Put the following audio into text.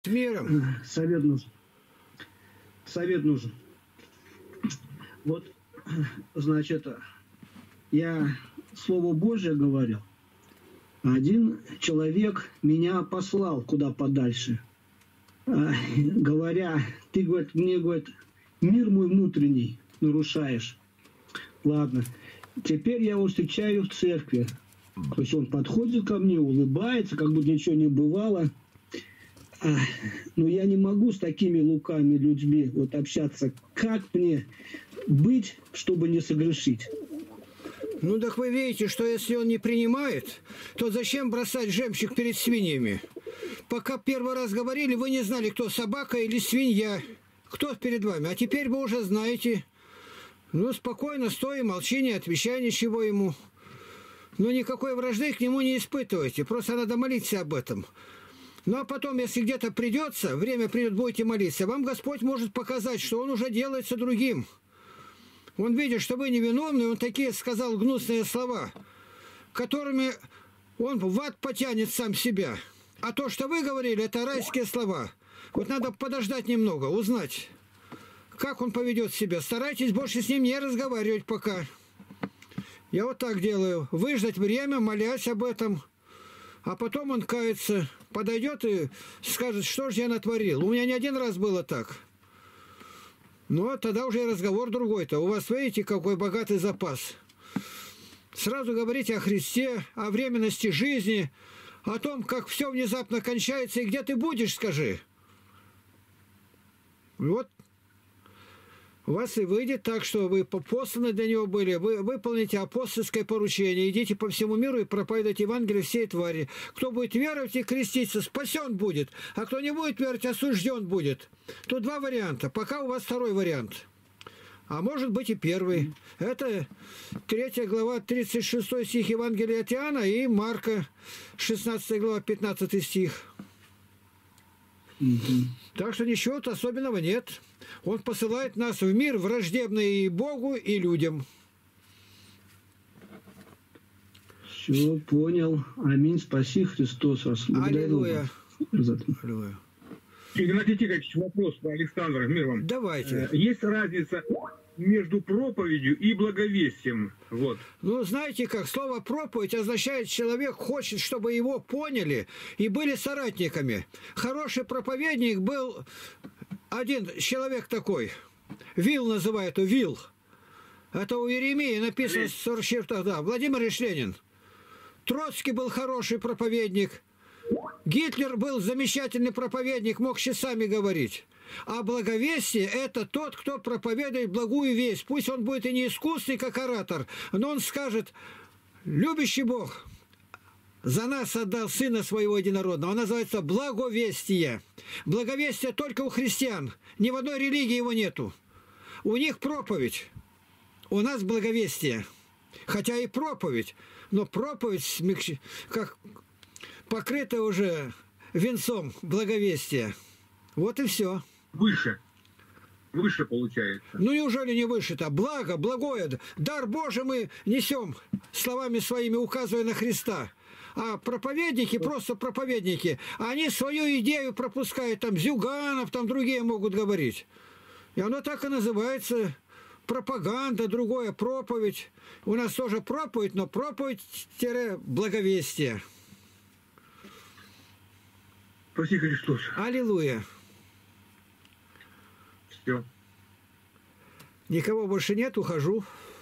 С миром. Совет нужен. Совет нужен. Вот, значит, я Слово Божие говорил. Один человек меня послал куда подальше. Говоря, ты, говорит, мне, говорит, мир мой внутренний нарушаешь. Ладно. Теперь я его встречаю в церкви. То есть он подходит ко мне, улыбается, как будто ничего не бывало. Но я не могу с такими лукавыми людьми вот общаться. Как мне быть, чтобы не согрешить? Ну так вы видите, что если он не принимает, то зачем бросать жемчуг перед свиньями? Пока первый раз говорили, вы не знали, кто собака или свинья. Кто перед вами? А теперь вы уже знаете. Ну, спокойно, стой, молчи, не отвечай ничего ему. Но никакой вражды к нему не испытывайте. Просто надо молиться об этом. Ну, а потом, если где-то придется, время придет, будете молиться, вам Господь может показать, что он уже делается другим. Он видит, что вы невиновны, он такие сказал гнусные слова, которыми он в ад потянет сам себя. А то, что вы говорили, это райские слова. Вот надо подождать немного, узнать, как он поведет себя. Старайтесь больше с ним не разговаривать пока. Я вот так делаю. Выждать время, молясь об этом. А потом он кается, подойдет и скажет, что же я натворил. У меня не один раз было так. Но тогда уже разговор другой-то. У вас, видите, какой богатый запас. Сразу говорите о Христе, о временности жизни, о том, как все внезапно кончается, и где ты будешь, скажи. Вот у вас и выйдет так, что вы посланы для него были, вы выполните апостольское поручение, идите по всему миру и проповедуйте Евангелие всей твари. Кто будет веровать и креститься, спасен будет, а кто не будет веровать, осужден будет. Тут два варианта, пока у вас второй вариант. А может быть и первый. Это 3 глава, 36 стих Евангелия от Иоанна и Марка, 16 глава, 15 стих. Так что ничего особенного нет. Он посылает нас в мир враждебный и Богу, и людям. Все, понял. Аминь. Спаси Христос. Аллилуйя. Аллилуйя. Игнатий Тихонович, вопрос по Александру. Мир вам. Давайте. Есть разница между проповедью и благовестием? Вот. Ну, знаете как, слово «проповедь» означает, человек хочет, чтобы его поняли и были соратниками. Хороший проповедник был один человек такой. Вил называют, Вил. Это у Иеремии написано в 44-х, да. Владимир Ильич Ленин. Троцкий был хороший проповедник. Гитлер был замечательный проповедник, мог часами говорить. А благовестие – это тот, кто проповедует благую весть. Пусть он будет и не искусный, как оратор, но он скажет: любящий Бог за нас отдал Сына Своего Единородного. Он называется благовестие. Благовестие только у христиан. Ни в одной религии его нету. У них проповедь, у нас благовестие. Хотя и проповедь, но проповедь как покрыта уже венцом благовестия. Вот и все. Выше. Выше получается. Ну неужели не выше-то? Благо, благое, дар Божий мы несем, словами своими указывая на Христа. А проповедники, просто проповедники, они свою идею пропускают, там Зюганов, там другие могут говорить. И оно так и называется пропаганда, другое проповедь. У нас тоже проповедь, но проповедь-благовестие. Спаси Христос. Аллилуйя. Все. Никого больше нет, ухожу.